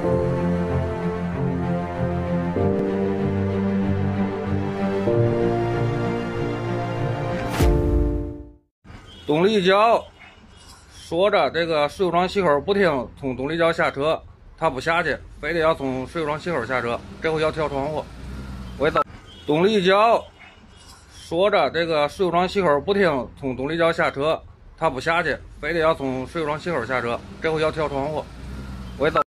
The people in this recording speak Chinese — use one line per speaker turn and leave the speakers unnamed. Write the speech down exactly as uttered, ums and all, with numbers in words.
东立交说着这个水务庄西口不听，从东立交下车，他不下去，非得要从水务庄西口下车，这回要跳窗户。我到东立交说着这个水务庄西口不听，从东立交下车，他不下去，非得要从水务庄西口下车，这回要跳窗户。我到。